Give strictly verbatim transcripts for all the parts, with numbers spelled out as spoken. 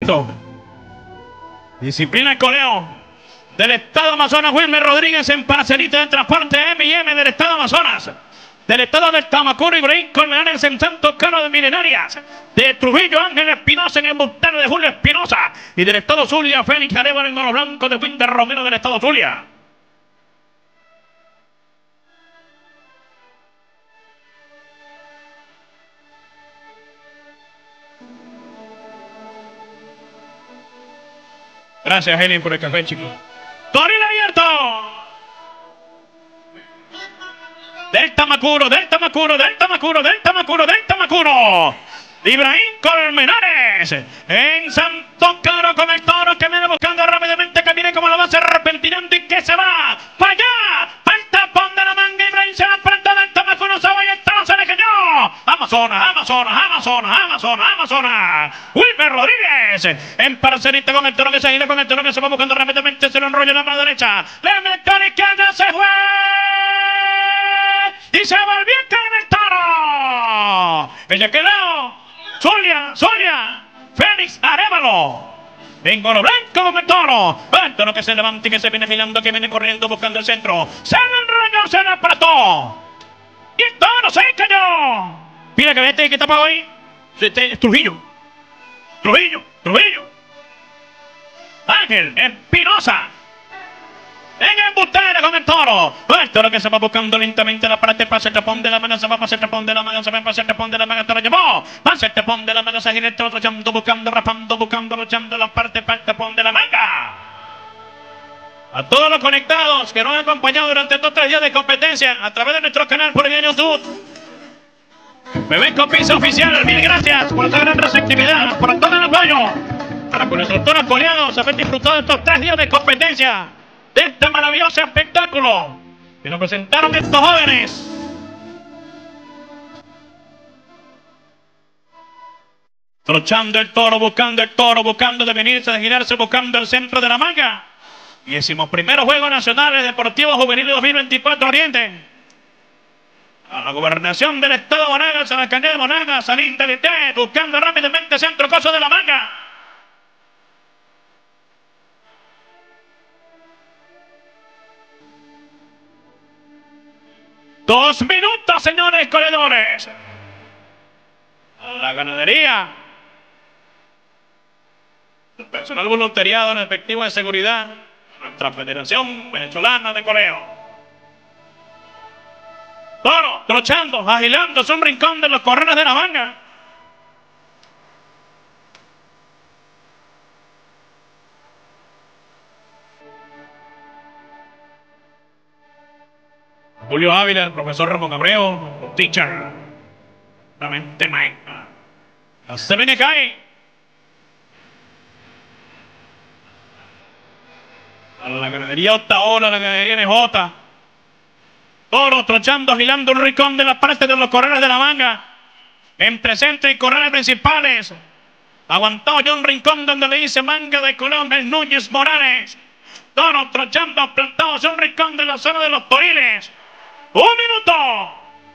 Quinto. Disciplina el coleo del Estado Amazonas, Wilmer Rodríguez en parcelita de transporte M y M del Estado Amazonas. Del Estado del Tamacuro, Ibrahim Colmenares en Santos Caro de Milenarias. De Trujillo, Ángel Espinosa en el Embustero de Julio Espinosa. Y del Estado Zulia, Félix Arevalo en Mono Blanco de Winter Romero del Estado Zulia. Gracias, Helen, por el café, chicos. ¡Toril abierto! Del Tamacuro, del Tamacuro, del Tamacuro, del Tamacuro, del Tamacuro. Ibrahim Colmenares en Santo Caro con el toro que viene buscando rápidamente, que viene como lo va a hacer repentinando y que se va para allá, para el tapón de la manga. Ibrahim se va para todo el Tamacuro, se va y el toro se le cayó. Amazonas, Amazonas, Amazonas, Amazonas, Amazonas. Wilmer Rodríguez en parcelita con el toro que se gira, con el toro que se va buscando rápidamente, se lo enrolla en la mano derecha, le mete a la izquierda, se fue y se volvió a caer el toro. Ella quedó Zulia, Zulia, Félix Arevalo en Mono Blanco con el toro. El toro que se levanta y que se viene girando, que viene corriendo buscando el centro. Se le enrolló, se le apretó y el toro se cayó. Mira que vete, ¿qué tapa hoy? Este es Trujillo, Trujillo, Trujillo. Ángel Espinosa en embustera con el toro. El toro que se va buscando lentamente la parte, pasa el tapón de la mano, se va, pasa el tapón de la mano, se va, pasa el tapón de la mano, te lo llevó. Pasa el tapón de la mano, se gira el toro, luchando, buscando, rapando, buscando, luchando la parte, para el tapón de la manga. A todos los conectados que nos han acompañado durante estos tres días de competencia a través de nuestro canal por el YouTube. Bebé Copisa Oficial, mil gracias por esta gran receptividad, por todo el apoyo. Para que nuestros toros coleados haber disfrutado de estos tres días de competencia, de este maravilloso espectáculo que nos presentaron estos jóvenes. Trochando el toro, buscando el toro, buscando de venirse, de girarse, buscando el centro de la manga. Y decimos primeros Juegos Nacionales Deportivos Juveniles dos mil veinticuatro Oriente. A la gobernación del Estado de Monagas, a la alcaldía de Monagas, al Interité, buscando rápidamente centro coso de la manga. Dos minutos, señores corredores. La ganadería. El personal voluntariado en efectivo de seguridad. Nuestra Federación Venezolana de Coreo. Toro, trochando, agilando, es un rincón de los corredores de la manga. Julio Ávila, el profesor Ramón Abreu, teacher, la mente maestra. Se viene cae. A la ganadería Otaola, la ganadería N J. Toro trochando, agilando un rincón de la parte de los corredores de la manga. Entre centro y corredores principales. Aguantado ya un rincón donde le dice manga de Colombia, el Núñez Morales. Toro trochando, plantado hacia un rincón de la zona de los toriles. ¡Un minuto!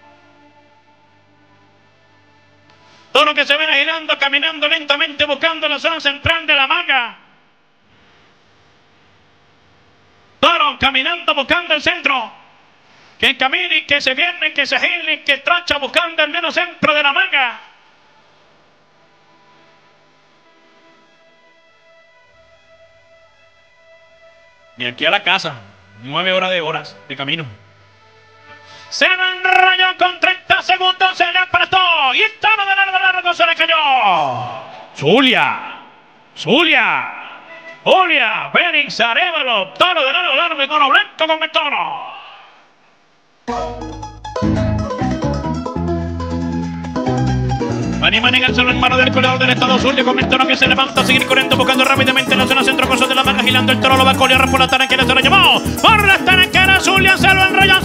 Toro que se viene girando, caminando lentamente, buscando la zona central de la manga. Toro caminando, buscando el centro. Que camine, que se viene, que se gire, que tracha, buscando el menos centro de la manga. Y aquí a la casa, nueve horas de horas de camino. Se lo enrolló con treinta segundos, se le apretó. Y el toro de largo, largo se le cayó. Zulia, Zulia, Zulia, Félix Arevalo, toro de largo, largo y Mono Blanco con el toro. Anima a negárselo en mano del coleador del Estado Zulia con el toro que se levanta a seguir corriendo, buscando rápidamente en la zona centro coso de la manga, agilando el toro, lo va a colear por la taranquera, se lo llevó. Por la taranquera, Zulia se lo enrolló.